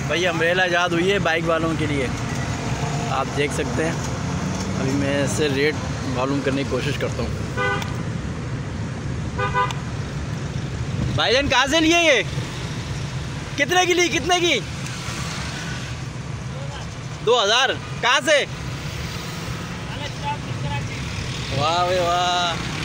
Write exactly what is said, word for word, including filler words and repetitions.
भाई अम्ब्रेला ईजाद हुई है बाइक वालों के लिए, आप देख सकते हैं। अभी मैं इससे रेट मालूम करने की कोशिश करता हूँ। भाईजान कहाँ से लिए ये? कितने की ली? कितने की? दो हज़ार। कहाँ से? वाह भाई वाह।